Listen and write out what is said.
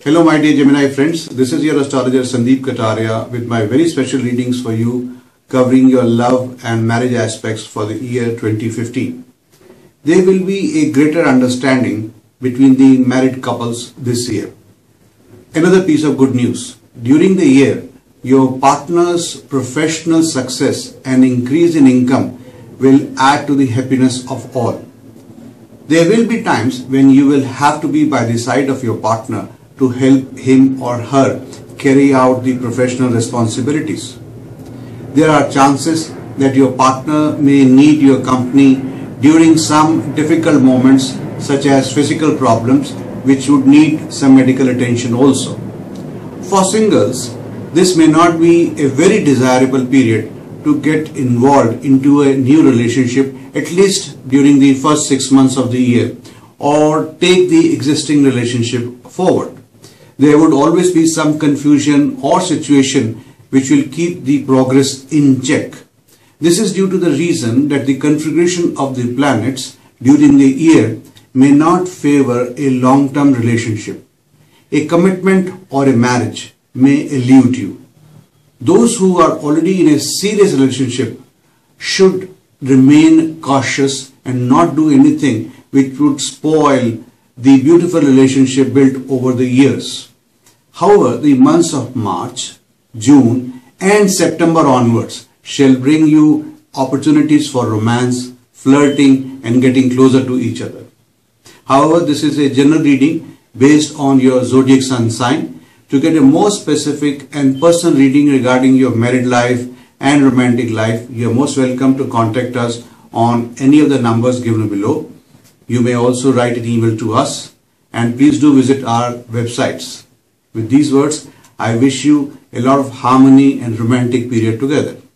Hello my dear Gemini friends, this is your astrologer Sandeep Kataria with my very special readings for you covering your love and marriage aspects for the year 2015. There will be a greater understanding between the married couples this year. Another piece of good news, during the year your partner's professional success and increase in income will add to the happiness of all. There will be times when you will have to be by the side of your partner to help him or her carry out the professional responsibilities. There are chances that your partner may need your company during some difficult moments such as physical problems which would need some medical attention also. For singles, this may not be a very desirable period to get involved into a new relationship, at least during the first 6 months of the year, or take the existing relationship forward. There would always be some confusion or situation which will keep the progress in check. This is due to the reason that the configuration of the planets during the year may not favor a long-term relationship. A commitment or a marriage may elude you. Those who are already in a serious relationship should remain cautious and not do anything which would spoil the beautiful relationship built over the years. However, the months of March, June and September onwards shall bring you opportunities for romance, flirting and getting closer to each other. However, this is a general reading based on your zodiac sun sign. To get a more specific and personal reading regarding your married life and romantic life, you are most welcome to contact us on any of the numbers given below. You may also write an email to us, and please do visit our websites. With these words, I wish you a lot of harmony and romantic period together.